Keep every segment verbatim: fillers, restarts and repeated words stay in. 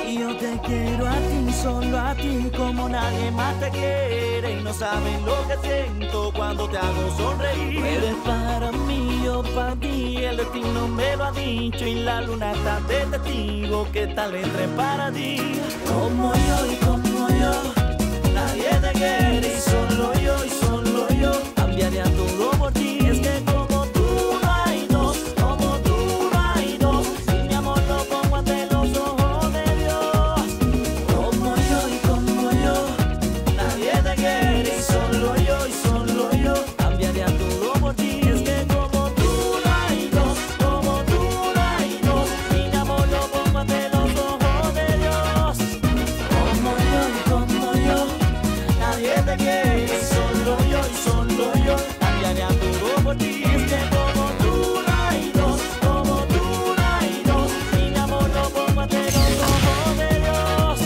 Y yo te quiero a ti, solo a ti, como nadie más te quiere. Y no sabes lo que siento cuando te hago sonreír. Eres para mí, yo para ti, el destino me lo ha dicho. Y la luna está de testigo que esta letra es para ti. Como yo y como yo, nadie te quiere. Y solo yo y solo yo, cambiaría todo por ti. Es que como tú no hay dos, como tú no hay dos. Si mi amor lo pongo ante los ojos de Dios. Como yo y como yo, nadie te quiere. Y solo yo y solo yo, cambiaría todo por ti. Es que como tú no hay dos, como tú no hay dos. Si mi amor lo pongo ante los ojos de Dios. Como yo y como yo, nadie te quiere. Solo yo y solo yo, cambiaría todo por ti. Es que como tú no hay dos, como tú no hay dos. Si mi amor lo pongo ante los ojos de Dios.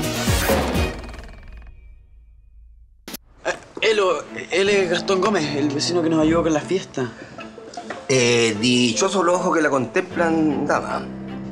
Eh, él, o- él es Gastón Gómez, el vecino que nos ayudó con la fiesta. Eh, dichosos los ojos que la contemplan, dama.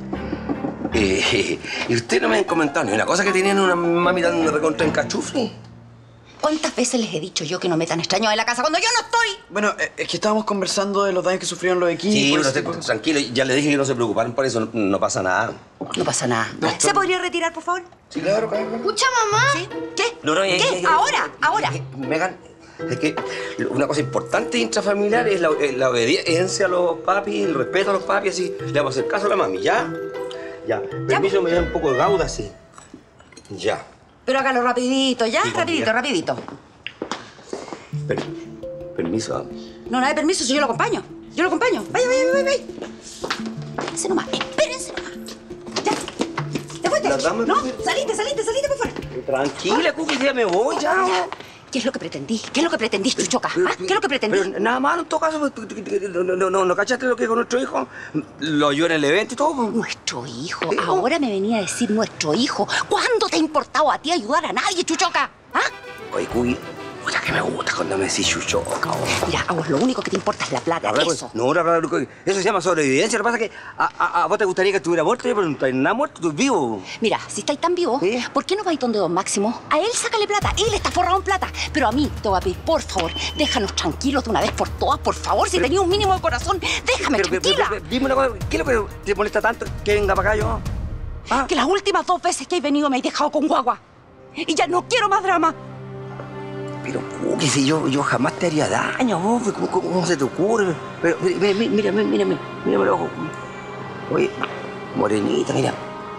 Eh, y usted no me han comentado ni una cosa que tenían una mami tan recontra en cachufli. ¿Cuántas veces les he dicho yo que no metan extraños en la casa cuando yo no estoy? Bueno, eh, es que estábamos conversando de los daños que sufrieron los equipos. Sí, y pero ese usted, tipo de- tranquilo, ya le dije que no se preocuparan por eso, no, no pasa nada. No pasa nada. ¿Se podría retirar, por favor? Sí, claro, claro. Escucha, mamá. ¿Sí? ¿Qué? No, no, ya, ¿Qué? ya, ya. Ahora, ahora. Eh, Megan, es que una cosa importante intrafamiliar es la, eh, la obediencia a los papis, el respeto a los papis, así. Le vamos a hacer caso a la mami, ¿ya? Ya. Permiso, me da un poco de gauda, así. Ya. Pero hágalo rapidito, ¿ya? Sí, rapidito, ya. rapidito. Per- permiso. ¿ah? No, nada de permiso, si yo lo acompaño. Yo lo acompaño. Vaya, vaya, vaya, vaya. Espérense nomás, espérense nomás. Ya. ¿Te fuiste? La dama- No, saliste, saliste, saliste por fuera. Tranquila, Cookie, ya me voy, ya. ¿Qué es lo que pretendí? ¿Qué es lo que pretendí, Chuchoca? ¿Ah? ¿Qué es lo que pretendí? Pero nada más, en todo caso, pues, no, no, no, ¿no cachaste lo que con nuestro hijo? Lo ayudó en el evento y todo. pues. Nuestro hijo. Sí, ¿no? Ahora me venía a decir nuestro hijo. ¿Cuándo te ha importado a ti ayudar a nadie, Chuchoca? ¿Ah? Oye, Cookie, oye, que me gusta cuando me decís chuchoca. oh. Mira, a vos lo único que te importa es la plata, Habla, pues, eso. no, no, no, no, eso se llama sobrevivencia. Lo que pasa es que a, a, a vos te gustaría que estuviera muerto, pero no estás nada muerto, tú vivo. Mira, si estáis tan vivos, ¿Sí? ¿por qué no vais donde don Máximo? A él sácale plata, él está forrado en plata. Pero a mí te voy a pedir, por favor, déjanos tranquilos de una vez por todas, por favor. Si tenías un mínimo de corazón, déjame Pero, pero, tranquila. pero, pero, dime una cosa, ¿qué es lo que te molesta tanto que venga para acá yo? ¿Ah? Que las últimas dos veces que he venido me he dejado con guagua. Y ya no quiero más drama. Pero, Cookie, si yo, yo jamás te haría daño, vos, ¿cómo, cómo, cómo se te ocurre? Pero, mira, mira, mira, mira, mira, mírame los ojos. Oye, morenita, mira.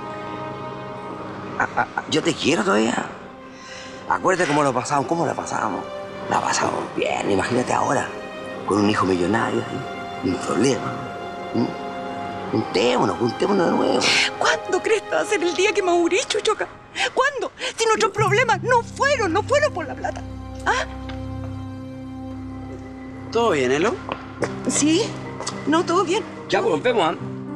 Ah, ah, ah, yo te quiero todavía. Acuérdate cómo lo pasamos, cómo la pasamos. La pasamos bien, imagínate ahora, con un hijo millonario, ¿sí? Un problema. ¿Sí? Juntémonos, juntémonos de nuevo. ¿Cuándo crees que va a ser el día que me morí, Chuchoca? ¿Cuándo? Si nuestros problemas no fueron, no fueron por la plata. ¿Ah? ¿Todo bien, Elo? Sí. No, todo bien. Ya, pues, rompemos, ¿ah?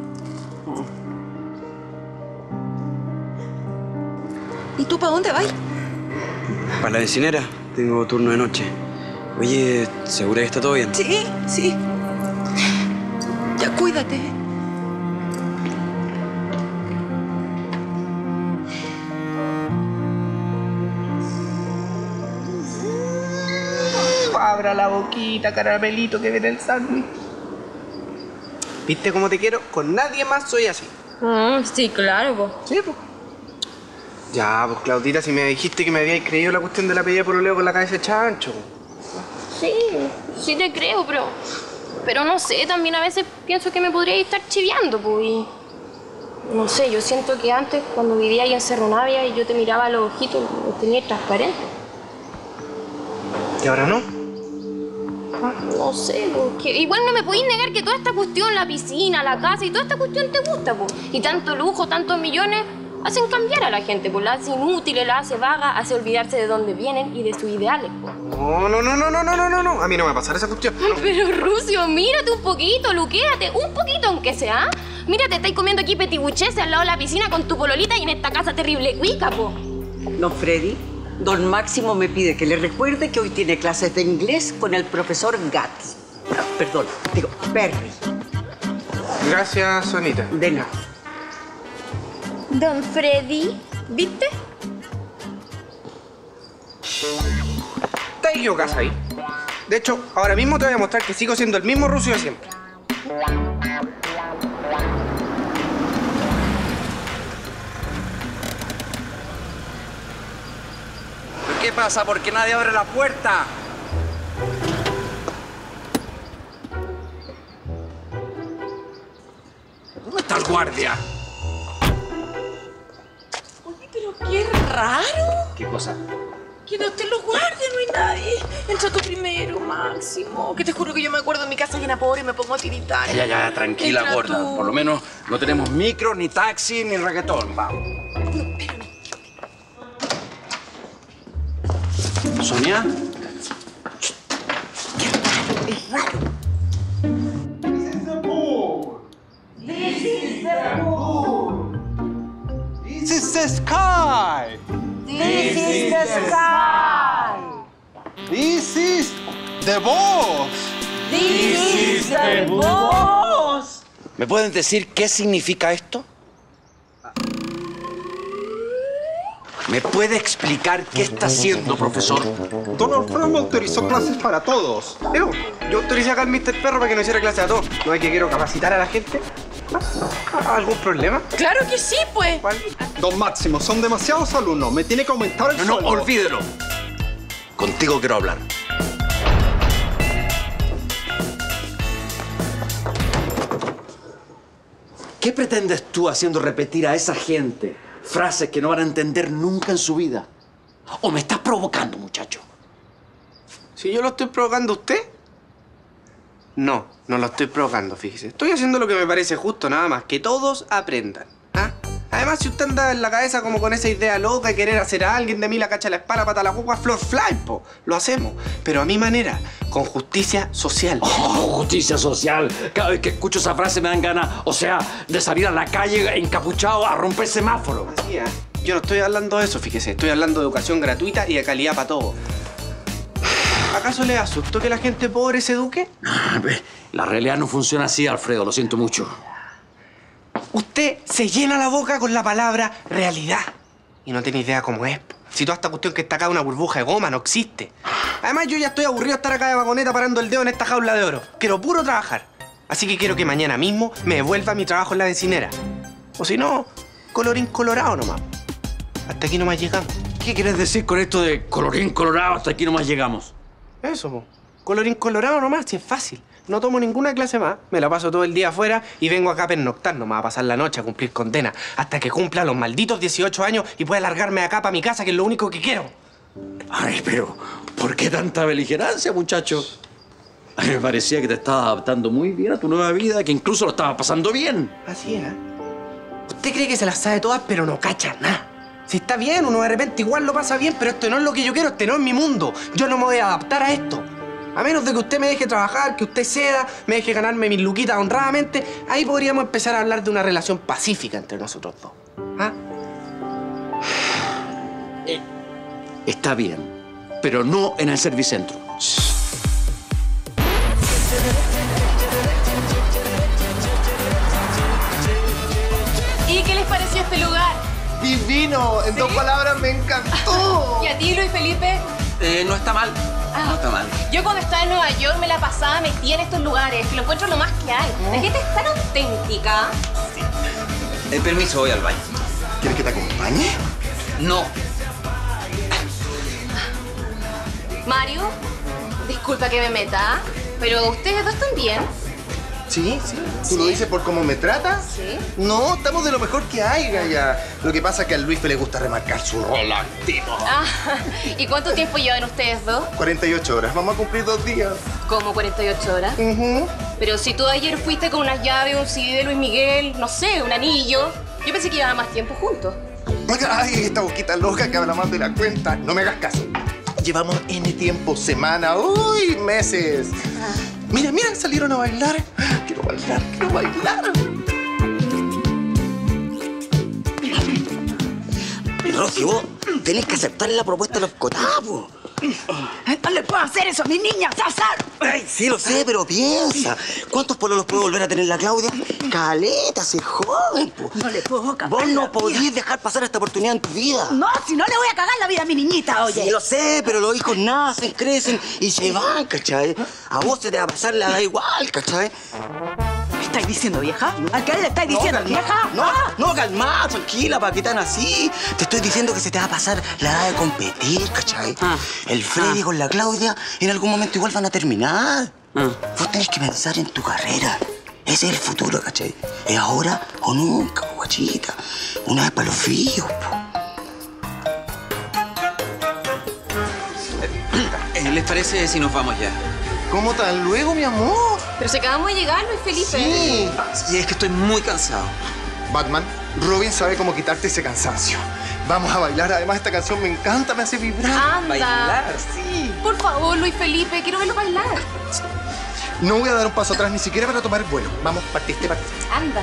¿Y tú para dónde vas? Para la vecinera. Tengo turno de noche. Oye, ¿segura que está todo bien? Sí, sí. Ya cuídate. Abra la boquita, caramelito, que viene el sándwich. ¿Viste cómo te quiero? Con nadie más soy así. Ah, sí, claro, po. Sí, pues. Ya, pues, Claudita, si me dijiste que me habíais creído la cuestión de la pedida por oleo con la cabeza de chancho. Sí, sí te creo, pero... Pero no sé, también a veces pienso que me podría estar chiviando, pues. Y... No sé, yo siento que antes, cuando vivía ahí en Cerro Navia y yo te miraba a los ojitos, los tenía transparentes. ¿Y ahora no? No sé, pues, que igual no me podéis negar que toda esta cuestión, la piscina, la casa y toda esta cuestión te gusta, pues. Y tanto lujo, tantos millones, hacen cambiar a la gente, pues. La hace inútil, la hace vaga, hace olvidarse de dónde vienen y de sus ideales, pues. No, no, no, no, no, no, no, no, no. A mí no me va a pasar esa cuestión. No. Pero, Rucio, mírate un poquito, luquéate, un poquito aunque sea. Mírate, estáis comiendo aquí petibuches al lado de la piscina con tu pololita y en esta casa terrible cuica, po. Don Freddy, don Máximo me pide que le recuerde que hoy tiene clases de inglés con el profesor Gatti. Ah, perdón, digo, Perry. Gracias, Sonita. De nada. Don Freddy, ¿viste? Te equivocas ahí. De hecho, ahora mismo te voy a mostrar que sigo siendo el mismo ruso de siempre. ¿Qué pasa? ¿Por qué nadie abre la puerta? ¿Dónde está el guardia? Oye, pero qué raro. ¿Qué cosa? Que no estén los guardias, no hay nadie. Entra tú primero, Máximo. Que te juro que yo me acuerdo en mi casa llena pobre y me pongo a tiritar. Ya, ya, tranquila, Entra gorda. tú. Por lo menos no tenemos micro, ni taxi, ni reggaetón. Vamos. No, espérame. ¿Sonia? Es raro. This is the sky. This is the sky. This is the boss. This is the boss. ¿Me pueden decir qué significa esto? ¿Me puede explicar qué está haciendo, profesor? Don Alfredo autorizó clases para todos. Digo, yo autoricé acá al mister Perro para que no hiciera clase a todos. ¿No es que quiero capacitar a la gente? ¿Ah? ¿Algún problema? Claro que sí, pues. ¿Cuál? Don Máximo, son demasiados alumnos. Me tiene que aumentar el No, no, sueldo. olvídelo. Contigo quiero hablar. ¿Qué pretendes tú haciendo repetir a esa gente frases que no van a entender nunca en su vida? ¿O me estás provocando, muchacho? ¿Si yo lo estoy provocando a usted? No, no lo estoy provocando, fíjese. Estoy haciendo lo que me parece justo, nada más. Que todos aprendan. ¿Ah? Además, si usted anda en la cabeza como con esa idea loca de querer hacer a alguien de mí la cacha la espalda, pata la guagua, flor fly, po. Lo hacemos. Pero a mi manera, con justicia social. Oh, justicia social. Cada vez que escucho esa frase me dan ganas, o sea, de salir a la calle encapuchado a romper semáforo. Así es. Yo no estoy hablando de eso, fíjese. Estoy hablando de educación gratuita y de calidad para todos. ¿Acaso le asustó que la gente pobre se eduque? La realidad no funciona así, Alfredo. Lo siento mucho. Usted se llena la boca con la palabra realidad. Y no tiene idea cómo es. Si toda esta cuestión que está acá es una burbuja de goma, no existe. Además, yo ya estoy aburrido de estar acá de vagoneta parando el dedo en esta jaula de oro. Quiero puro trabajar. Así que quiero que mañana mismo me devuelva mi trabajo en la vecinera. O si no, colorín colorado nomás. Hasta aquí nomás llegamos. ¿Qué quieres decir con esto de colorín colorado? Hasta aquí nomás llegamos. Eso, po. Colorín colorado nomás, si es fácil. No tomo ninguna clase más, me la paso todo el día afuera y vengo acá a pernoctar nomás, a pasar la noche, a cumplir condena, hasta que cumpla los malditos dieciocho años y pueda largarme de acá para mi casa, que es lo único que quiero. Ay, pero ¿por qué tanta beligerancia, muchacho? A mí me parecía que te estabas adaptando muy bien a tu nueva vida, que incluso lo estabas pasando bien. Así es, ¿eh? Usted cree que se las sabe todas, pero no cacha nada. Si está bien, uno de repente igual lo pasa bien, pero esto no es lo que yo quiero, este no es mi mundo. Yo no me voy a adaptar a esto. A menos de que usted me deje trabajar, que usted ceda, me deje ganarme mis luquitas honradamente, ahí podríamos empezar a hablar de una relación pacífica entre nosotros dos. ¿Ah? Eh, está bien, pero no en el servicentro. ¿Y qué les pareció este lugar? Divino. En ¿Sí? dos palabras, me encantó. ¿Y a ti, Luis Felipe? Eh, no está mal. Ah, No está mal. Yo cuando estaba en Nueva York me la pasaba metida en estos lugares, que lo encuentro lo más que hay. La gente es tan auténtica. El permiso, voy al baño. ¿Quieres que te acompañe? No. Mario, disculpa que me meta, pero ustedes dos están bien. Sí, sí. ¿Tú lo dices por cómo me trata? Sí. No, estamos de lo mejor que hay, Gaya. Lo que pasa es que a Luis le gusta remarcar su rol activo. Ah, ¿y cuánto tiempo llevan ustedes dos? cuarenta y ocho horas. Vamos a cumplir dos días. Como cuarenta y ocho horas. Ujú. Pero si tú ayer fuiste con unas llaves, un C D de Luis Miguel, no sé, un anillo, yo pensé que iban más tiempo juntos. Ay, esta boquita loca que habla más de la cuenta. No me hagas caso. Llevamos N tiempo, semana, uy, meses. Mira, mira, salieron a bailar. Quiero bailar, quiero bailar. Rosy, vos tenés que aceptar la propuesta de los cotapos. No le puedo hacer eso a mi niña, César. Ay, sí, lo sé, pero piensa. ¿Cuántos pololos puede volver a tener la Claudia? Caleta, se joven, po. No le puedo cagar. Vos no podías dejar pasar esta oportunidad en tu vida. No, si no le voy a cagar la vida a mi niñita, oye. Sí, lo sé, pero los hijos nacen, crecen y se van, ¿cachai? A vos se te va a pasar, la da igual, ¿cachai? ¿Qué estáis diciendo, vieja? ¿A qué le estáis diciendo, no, vieja? No, ¿Ah? no, calma, tranquila, ¿para qué tan así? Te estoy diciendo que se te va a pasar la edad de competir, ¿cachai? Ah. El Freddy Ah. con la Claudia en algún momento igual van a terminar. Ah. Vos tenés que pensar en tu carrera. Ese es el futuro, ¿cachai? Es ahora o nunca, guachita. Una vez para los fillos, po. ¿Les parece si nos vamos ya? ¿Cómo tan luego, mi amor? Pero si acabamos de llegar, Luis Felipe. Sí. Y es que estoy muy cansado. Batman, Robin sabe cómo quitarte ese cansancio. Vamos a bailar. Además, esta canción me encanta, me hace vibrar. Anda. ¿Bailar? Sí. Por favor, Luis Felipe, quiero verlo bailar. No voy a dar un paso atrás ni siquiera para tomar vuelo. Vamos, partiste, partiste. Anda.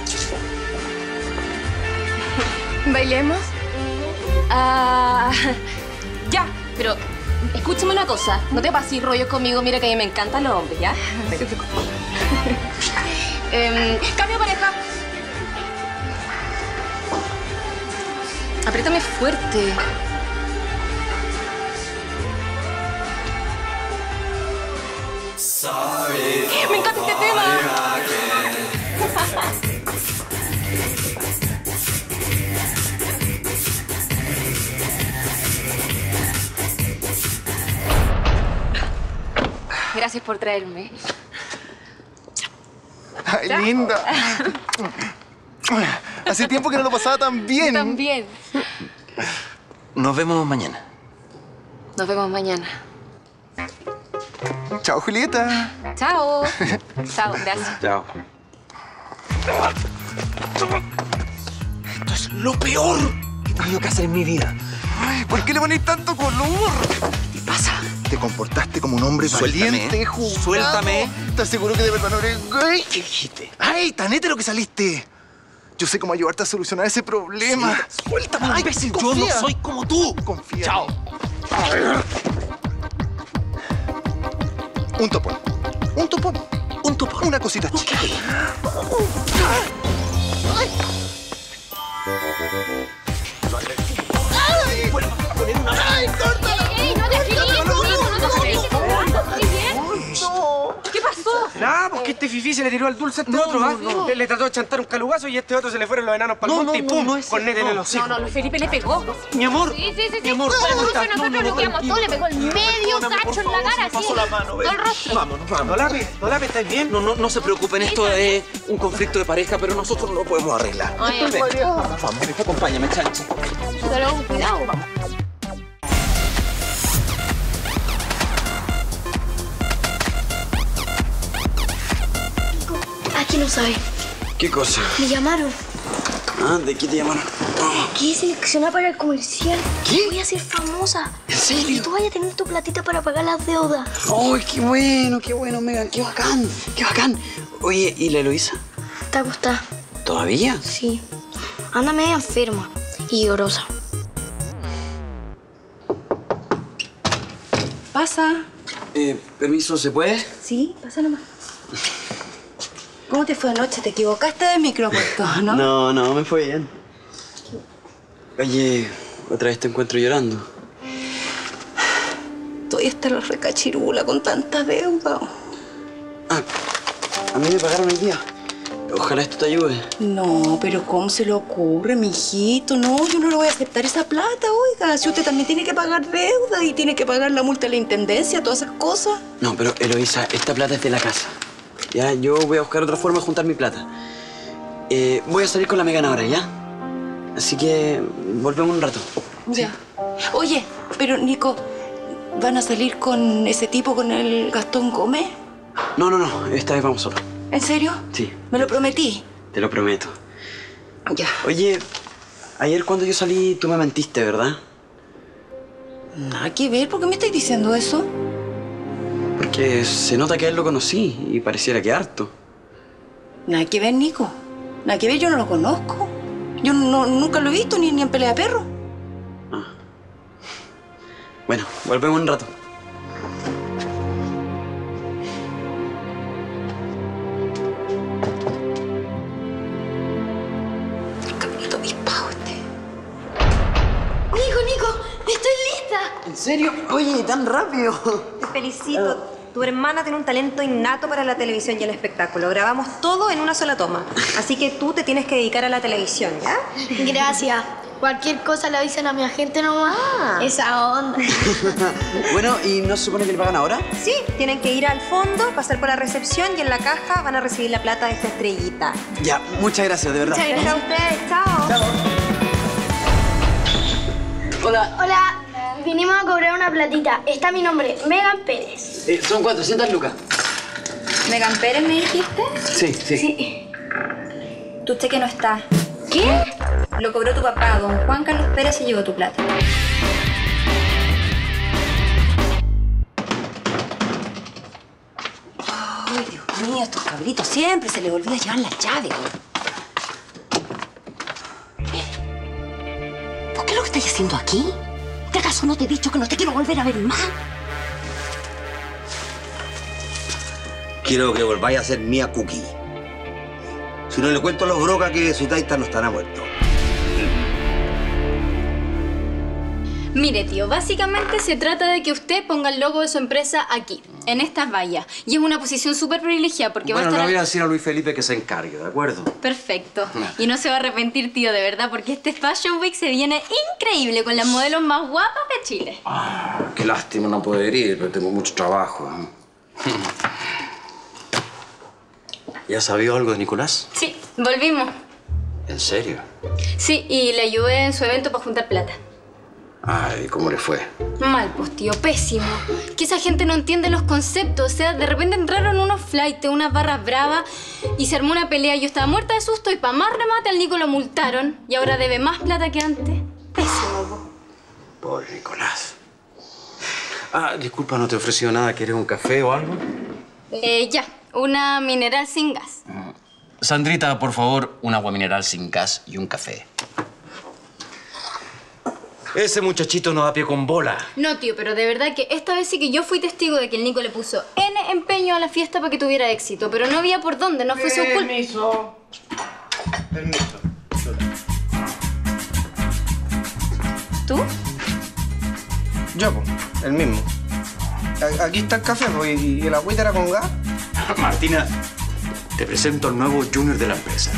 ¿Bailemos? Ah, ya, pero escúchame una cosa. No te pases rollos conmigo. Mira que a mí me encantan los hombres, ¿ya? eh, cambio de pareja. Apriétame fuerte. Me encanta este tema. Gracias por traerme. Ay, linda. Hace tiempo que no lo pasaba tan bien. También. Nos vemos mañana. Nos vemos mañana. Chao, Julieta. Chao. Chao, gracias. Chao. Esto es lo peor que he tenido que hacer en mi vida. Ay, ¿por qué le ponéis tanto color? ¿Qué pasa? Te comportaste como un hombre Suéltame. valiente, jugado. Suéltame. ¿Estás seguro que de verdad no eres gay? ¿Qué dijiste? ¡Ay, tan hétero que saliste! Yo sé cómo ayudarte a solucionar ese problema. Suéltame, Ay, imbécil. Yo confía. no soy como tú. Confía. Chao. Un topón. Un topón. Un topón. Una cosita chica. ¡Ay! ¡Ay, córtala! ¡Ey, no te agilites, no, no te agilites! ¿Estás bien? ¿Qué pasó? Nada, porque este fifí se le tiró el dulce a este No, otro, no, ¿ah? no. Le, le trató de chantar un calugazo y a este otro se le fueron los enanos para el No, monte no, y ¡pum! no, no es con nete en cierto. el hocico. No, no, Luis Felipe le pegó. Mi amor. Sí, sí, sí, sí. Mi amor, ¿cómo Incluso estás? nosotros No, no, lo no, guiamos todo, le pegó el medio Perdóname, por cacho en la favor, cara, se me pasó así. la mano, ven. Todo el rostro. Vámonos, vamos. Dolape, Dolape, ¿estás bien? No, no, no se preocupen, esto es un conflicto de pareja, pero nosotros lo podemos arreglar. Ay, Ven, por Dios. vamos, vamos, acompáñame, chancho. Pero cuidado. Aquí no sabe. ¿Qué cosa? Me llamaron. Ah, ¿de qué te llamaron? Quedé seleccionada para el comercial. ¿Qué? Voy a ser famosa. ¿En serio? Y tú vayas a tener tu platita para pagar las deudas. ¡Ay, qué bueno, qué bueno, Megan! ¡Qué bacán! ¡Qué bacán! Oye, ¿y la Eloísa? ¿Te gusta? ¿Todavía? Sí. Anda media enferma y llorosa. Pasa. Eh, permiso, ¿se puede? Sí, pasa nomás. ¿Cómo te fue anoche? ¿Te equivocaste de micropuesto, no? No, no, me fue bien. Oye, otra vez te encuentro llorando. Todavía está la recachirula con tanta deuda. Ah, a mí me pagaron el día. Ojalá esto te ayude. No, pero ¿cómo se le ocurre, mijito? No, yo no le voy a aceptar esa plata, oiga. Si usted también tiene que pagar deuda y tiene que pagar la multa de la intendencia, todas esas cosas. No, pero Eloísa, esta plata es de la casa. Ya, yo voy a buscar otra forma de juntar mi plata. Eh, voy a salir con la Megan ahora, ¿ya? Así que volvemos un rato. Ya. Oye, pero Nico, ¿van a salir con ese tipo, con el Gastón Gómez? No, no, no, esta vez vamos solos. ¿En serio? Sí, ¿Me lo prometí? te lo prometo. Ya. Oye, ayer cuando yo salí tú me mentiste, ¿verdad? Nada que ver, ¿por qué me estáis diciendo eso? Porque se nota que a él lo conocí y pareciera que harto. Nada que ver, Nico. Nada que ver, yo no lo conozco. Yo no, nunca lo he visto ni, ni en pelea de perro. Bueno, volvemos un rato. Nico, Nico, estoy lista. ¿En serio? Oye, tan rápido. Te felicito. Tu hermana tiene un talento innato para la televisión y el espectáculo. Grabamos todo en una sola toma. Así que tú te tienes que dedicar a la televisión, ¿ya? Gracias. Cualquier cosa le avisan a mi agente nomás. Ah. Esa onda. Bueno, ¿y no se supone que le pagan ahora? Sí, tienen que ir al fondo, pasar por la recepción y en la caja van a recibir la plata de esta estrellita. Ya, muchas gracias, de verdad. Muchas gracias a ustedes. Chao. Chao. Hola. Hola, vinimos a cobrar una platita. Está mi nombre, Megan Pérez. Eh, son cuatrocientas lucas. ¿Megan Pérez me dijiste? Sí, sí. Sí. Tu cheque no está. ¿Qué? Lo cobró tu papá, don Juan Carlos Pérez, y llegó tu plata. Ay, Dios mío, estos cabritos siempre se les olvida llevar las llaves. ¿Por qué lo que estás haciendo aquí? ¿De acaso no te he dicho que no te quiero volver a ver más? Quiero que volváis a ser mía Cookie. Si no le cuento a los brocas que su taita no estará muerto. Mire, tío, básicamente se trata de que usted ponga el logo de su empresa aquí, en estas vallas. Y es una posición súper privilegiada porque Bueno, va a estar... le voy a decir a Luis Felipe que se encargue, ¿de acuerdo? Perfecto. Y no se va a arrepentir, tío, de verdad, porque este Fashion Week se viene increíble con las modelos más guapas de Chile. Ah, qué lástima no poder ir, pero tengo mucho trabajo. ¿Ya sabía algo de Nicolás? Sí, volvimos. ¿En serio? Sí, y le ayudé en su evento para juntar plata. Ay, ¿cómo le fue? Mal, pues, tío, pésimo. Que esa gente no entiende los conceptos. O sea, de repente entraron unos flights, unas barras bravas y se armó una pelea. Yo estaba muerta de susto y para más remate al Nico lo multaron y ahora debe más plata que antes. Pésimo, po. Pobre Nicolás. Ah, disculpa, ¿no te he ofrecido nada? ¿Quieres un café o algo? Eh, ya. Una mineral sin gas. Sandrita, por favor, un agua mineral sin gas y un café. Ese muchachito no da pie con bola. No, tío, pero de verdad que esta vez sí que yo fui testigo de que el Nico le puso N empeño a la fiesta para que tuviera éxito. Pero no había por dónde, no fue su culpa. Permiso. Permiso. ¿Tú? Yo, pues, el mismo. A- Aquí está el café, pues, y el agüita era con gas. Martina, te presento al nuevo junior de la empresa.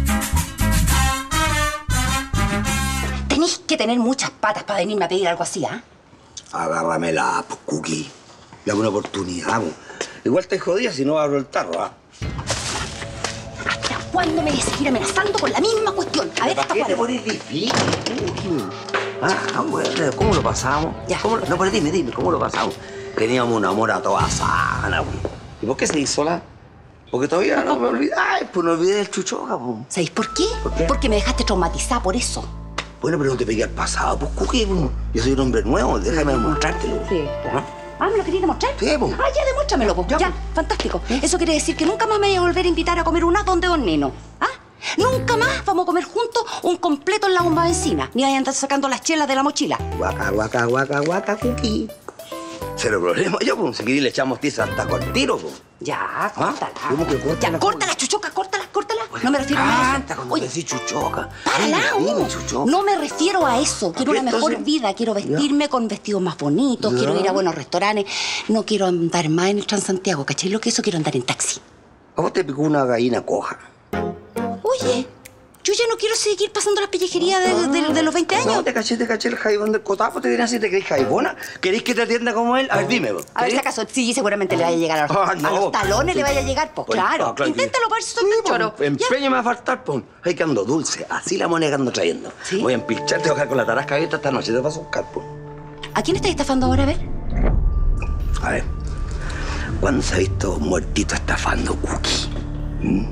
Tenés que tener muchas patas para venirme a pedir algo así, ¿ah? Agárramela, pues, Cookie. Dame una oportunidad, pues. Igual te jodía si no abro el tarro, ¿ah? ¿Hasta cuándo me voy a seguir amenazando con la misma cuestión? A ver, ¿Para hasta qué te cuándo. pones difícil, Cookie? Ah, bueno, ¿cómo lo pasamos? Ya. ¿Cómo lo... No, pero dime, dime, ¿cómo lo pasamos? Teníamos un amor a toda sana, pues. ¿Y por qué se hizo la...? Porque todavía no me olvidé. Ay, pues no olvidé del chuchoca, pues. ¿Sabéis por qué? ¿Por qué? Porque me dejaste traumatizada por eso. Bueno, pero no te pegué al pasado, pues, Cookie. Pues. Yo soy un hombre nuevo, déjame demostrártelo. Sí. ¿Ah? Ah, ¿me lo querías demostrar? Sí, pues. Ah, ya, demuéstramelo, pues. Ya, fantástico. Eso quiere decir que nunca más me voy a volver a invitar a comer un asado donde Don Neno. ¿Ah? Nunca más vamos a comer juntos un completo en la bomba de encina. Ni vayan a andar sacando las chelas de la mochila. Guaca, guaca, guaca, guaca, Cookie. Cero problema, yo, pues, si querés le echamos tiza hasta con el tiro, pues. Ya, córtala. ¿Cómo que córtala? Ya, córtala, chuchoca, córtala, córtala. No me refiero a Canta eso. cuando Oye, te decís chuchoca. párala, Dime, dime, uh. chuchoca. No me refiero a eso. Quiero qué una mejor entonces? vida. Quiero vestirme con vestidos más bonitos. Ya. Quiero ir a buenos restaurantes. No quiero andar más en el Transantiago. ¿Cachai lo que eso? Quiero andar en taxi. A vos te picó una gallina coja. Oye, yo ya no quiero seguir pasando las pellejerías de, de- de los veinte años. No, te caché, te caché el jaibón del cotapo, te dirán si te querés jaibona. ¿Queréis que te atienda como él? A ver, dime, vos. A ver si acaso, sí, seguramente le vaya a llegar a los, Ah, a no. los talones, le vaya a llegar, pues Pues, claro. ah, claro que- Inténtalo para ver si soy tan choro. Ya. Empeño me va a faltar, pon. Ay, que ando dulce. Así la moneda que ando trayendo. ¿Sí? Voy a empilcharte, a bajar con la tarasca abierta esta noche. Te paso a buscar, pon. ¿A quién estás estafando ahora, a ver? A ver. ¿Cuándo se ha visto muertito estafando Cookie? ¿Mm?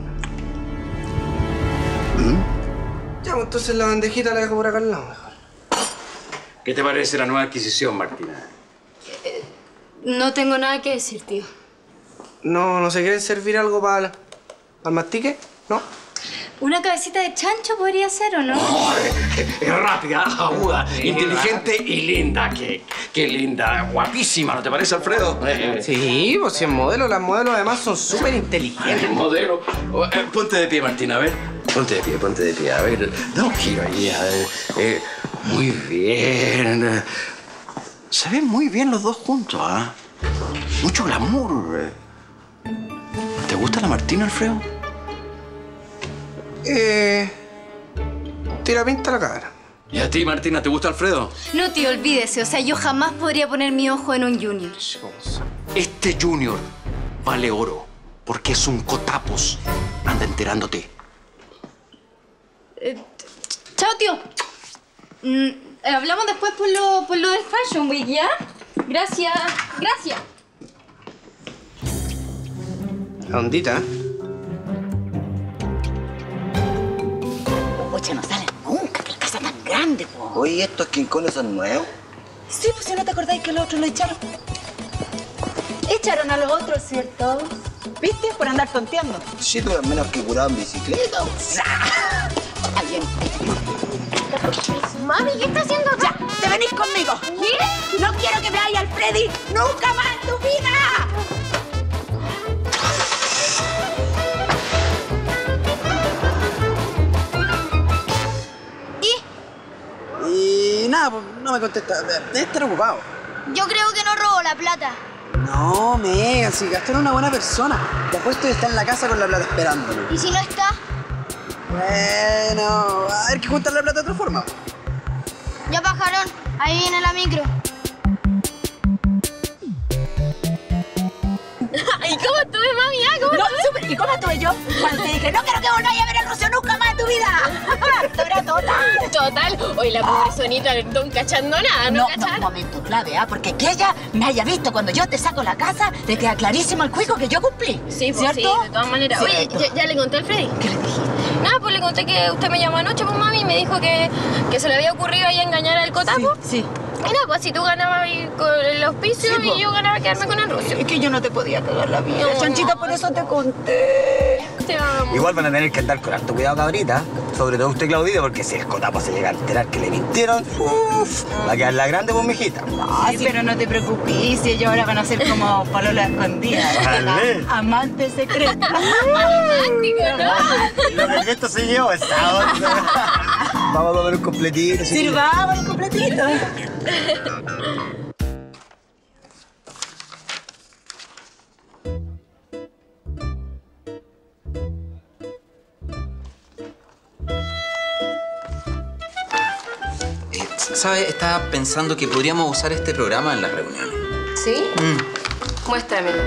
¿Mm? Ya, pues, entonces la bandejita la dejo por acá al lado, mejor. ¿Qué te parece la nueva adquisición, Martina? No tengo nada que decir, tío. No, ¿no se quieren servir algo para el mastique? ¿No? Una cabecita de chancho podría ser, ¿o no? Oh, es rápida, aguda, sí, inteligente rápida. Y linda. Qué, qué linda, guapísima, ¿no te parece, Alfredo? Sí, pues si es modelo, las modelos además son súper inteligentes. El modelo. Ponte de pie, Martín, a ver. Ponte de pie, ponte de pie, a ver. Da un giro ahí, a ver. Eh, muy bien. Se ven muy bien los dos juntos, ¿ah? ¿eh? Mucho glamour. ¿Te gusta la Martina, Alfredo? Eh... Tira pinta la cara. ¿Y a ti, Martina, te gusta Alfredo? No te olvides, o sea, yo jamás podría poner mi ojo en un junior. Este junior vale oro, porque es un cotapos. Anda enterándote. Eh, chao, tío. Mm, hablamos después por lo, por lo del Fashion Week, ¿ya? Gracias, gracias. La ondita. Oye, no salen nunca, que la casa es tan grande, po. Oye, ¿estos quincones son nuevos? Sí, pues si no te acordáis que los otros lo echaron. Echaron a los otros, ¿cierto? ¿Viste? Por andar tonteando. Sí, tú eres menos que curado en bicicleta. Alguien. Mami, ¿qué está haciendo acá? Ya, te venís conmigo. ¿Qué? No quiero que veáis al Freddy nunca más en tu vida. Y nada, pues no me contesta. Debe estar ocupado. Yo creo que no robó la plata. No, Megan, si Gastón es una buena persona. Te apuesto que está en la casa con la plata esperándolo. ¿Y si no está? Bueno, a ver que juntar la plata de otra forma. Ya bajaron. Ahí viene la micro. ¿Y cómo estuve, mami? ¿Ah? ¿Cómo no, estuve? Super, ¿y cómo estuve yo? Cuando te dije, no quiero que volváis a ver a Rocío nunca más en tu vida. Esto era total. Total. Hoy la pobre sonita no cachando nada, ¿no? No, cachando? no, un momento clave, ¿ah? Porque que ella me haya visto cuando yo te saco la casa, te queda clarísimo el cuico que yo cumplí. Sí, pues ¿cierto? sí, de todas maneras. Oye, ¿ya, ¿ya le conté al Freddy? ¿Qué le dije? Nada, pues le conté que usted me llamó anoche, pues mami, y me dijo que, que se le había ocurrido ahí engañar al cotapo. Sí, sí. Y nada, pues si tú ganabas ahí con el auspicio Sí, y yo ganaba quedarme con el rucio. Es que yo no te podía cagar la vida, No, Chanchita, no. por eso te conté. Te amo. Igual van a tener que andar con harto cuidado, cabrita. Sobre todo usted, Claudita, porque si el cotapo se llega a enterar que le mintieron, uff, va a quedar la grande por mi hijita. Ay, sí, pero no te preocupes, si ellos ahora van a ser como palola escondida. Vale. Amante secreta. Romántico, ¿no? Lo que esto se llevó es Vamos a comer un completito. ¿Sí? Sirvamos un completito. ¿Sabes? Estaba pensando que podríamos usar este programa en las reuniones. ¿Sí? Mm. Muéstramelo.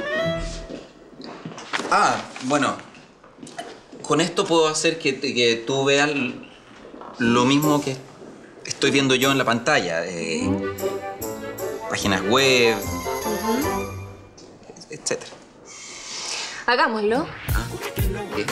Ah, bueno. Con esto puedo hacer que, que tú veas lo mismo que estoy viendo yo en la pantalla. Eh, páginas web, Uh-huh. etcétera. Hagámoslo. ¿Qué?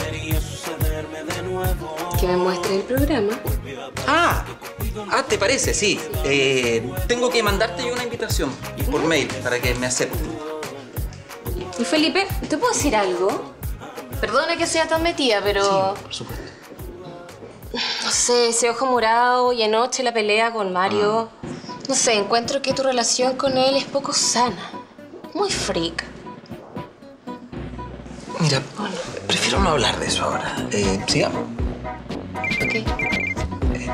Que me muestre el programa. Ah, ah, ¿te parece? Sí. Eh, tengo que mandarte yo una invitación por mail para que me aceptes. Y Felipe, ¿te puedo decir algo? Perdona que sea tan metida, pero... Sí, por supuesto. No sé, ese ojo morado y anoche la pelea con Mario. Ah. No sé, encuentro que tu relación con él es poco sana. Muy freak. Mira, prefiero no hablar de eso ahora. Eh, sigamos. Ok. Eh.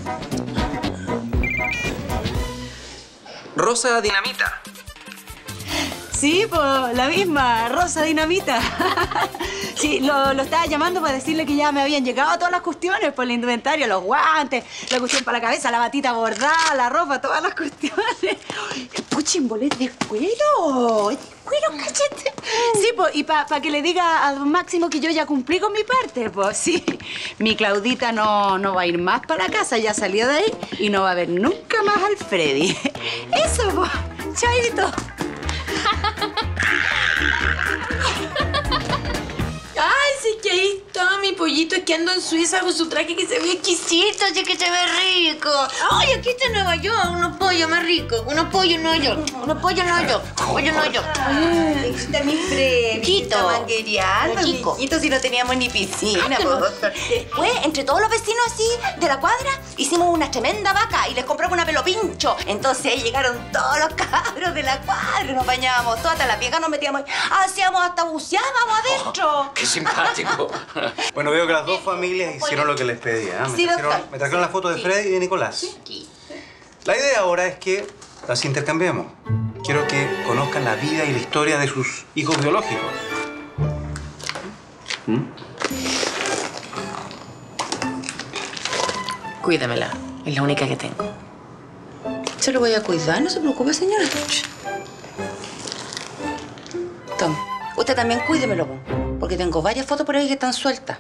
Rosa Dinamita. Sí, pues la misma, Rosa Dinamita. Sí, lo, lo estaba llamando para decirle que ya me habían llegado todas las cuestiones por el inventario, los guantes, la cuestión para la cabeza, la batita bordada, la ropa, todas las cuestiones. Puchín, bolet de cuero, de cuero, cachete. Sí, pues, y para pa que le diga a don Máximo que yo ya cumplí con mi parte, pues sí. Mi Claudita no, no va a ir más para la casa, ya salió de ahí y no va a ver nunca más al Freddy. Eso, pues, chaito. Ay, sí que ahí está mi pollito? Es que ando en Suiza con su traje que se ve exquisito, así que se ve rico. Ay, aquí está en Nueva York, unos pollos más ricos. Unos pollos en Nueva York, unos pollos en Nueva York, pollos en Nueva York. Ay, está mi Freddy, Chiquito. está manguereando, Chico. mijito, si no teníamos ni piscina, Ay, po, no. doctor. Después, entre todos los vecinos así de la cuadra, hicimos una tremenda vaca y les compramos una pelopincho. Entonces ahí llegaron todos los cabros de la cuadra, nos bañábamos todas, hasta las viejas nos metíamos, hacíamos hasta buceábamos adentro. ¡Qué simpático! Bueno, veo que las dos familias hicieron lo que les pedía. ¿eh? Me, Sí, trajeron, doctor. me trajeron la foto de Freddy y de Nicolás. La idea ahora es que las intercambiemos. Quiero que conozcan la vida y la historia de sus hijos biológicos. ¿Mm? Cuídamela, es la única que tengo. Se lo voy a cuidar, no se preocupe, señora. Tom, usted también cuídemelo, po, porque tengo varias fotos por ahí que están sueltas.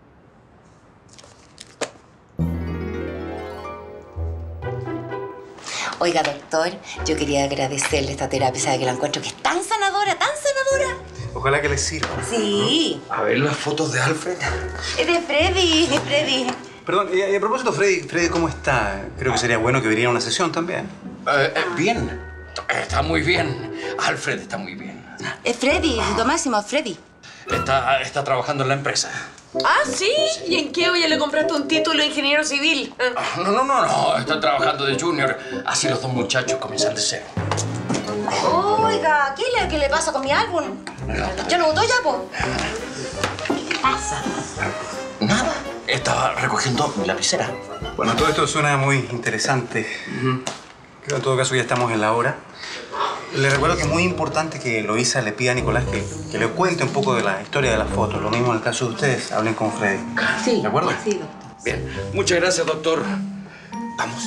Oiga, doctor, yo quería agradecerle esta terapia, sabe que la encuentro que es tan sanadora, tan sanadora. Ojalá que les sirva. Sí. A ver las fotos de Alfred. Es de Freddy, de Freddy. Perdón, y a, y a propósito, Freddy, Freddy, ¿cómo está? Creo que sería bueno que viniera a una sesión también. Eh, eh, bien. Está muy bien. Alfred está muy bien. Es Freddy, Don Máximo, Freddy. Está, está trabajando en la empresa. ¿Ah, sí? ¿Y en qué? Oye, le compraste un título de ingeniero civil. No, no, no, no. Está trabajando de junior. Así los dos muchachos comienzan de cero. Oiga, ¿qué le, qué le pasa con mi álbum? ¿Ya lo botó ya, po? ¿Qué pasa? Nada. Estaba recogiendo mi lapicera. Bueno, todo esto suena muy interesante. Creo en todo caso ya estamos en la hora. Le recuerdo que es muy importante que Eloísa le pida a Nicolás que, que le cuente un poco de la historia de las fotos. Lo mismo en el caso de ustedes. Hablen con Freddy. Sí. ¿De acuerdo? Sí, doctor. Bien. Muchas gracias, doctor. Vamos.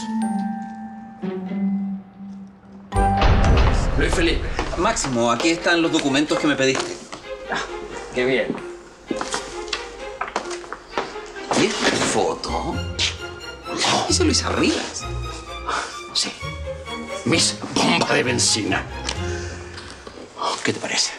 Luis Felipe. Máximo, aquí están los documentos que me pediste. Qué bien. ¿Y esta foto? Eso lo hizo Rivas. Sí. Miss Bomba de Benzina. ¿Qué te parece?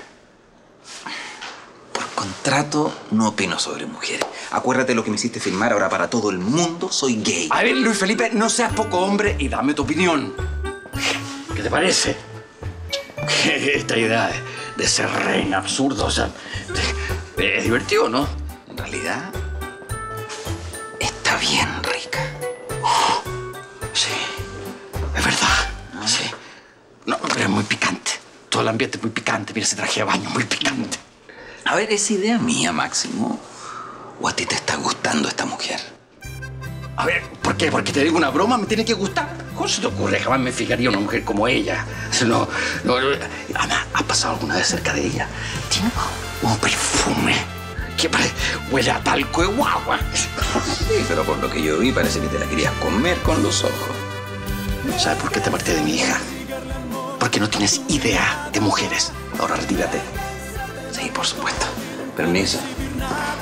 Por contrato, no opino sobre mujeres. Acuérdate lo que me hiciste firmar ahora para todo el mundo. Soy gay. A ver, Luis Felipe, no seas poco hombre y dame tu opinión. ¿Qué te parece? Esta idea de, de ser reina absurdo, o sea, de- es divertido, ¿no? En realidad, está bien rica. Sí, es verdad. Sí. No, pero es muy picante. Todo el ambiente es muy picante. Mira ese traje de baño, muy picante. A ver, ¿es idea mía, Máximo? ¿O a ti te está gustando esta mujer? A ver, ¿por qué? Porque te digo una broma, me tiene que gustar. ¿Cómo se te ocurre? Jamás me fijaría en una mujer como ella. No, no, no. Ana, ¿has pasado alguna vez cerca de ella? Tiene un perfume que pare- huele a talco de guagua. Sí, pero por lo que yo vi parece que te la querías comer con los ojos. ¿Sabes por qué te aparté de mi hija? Porque no tienes idea de mujeres. Ahora retírate. Sí, por supuesto. Permiso.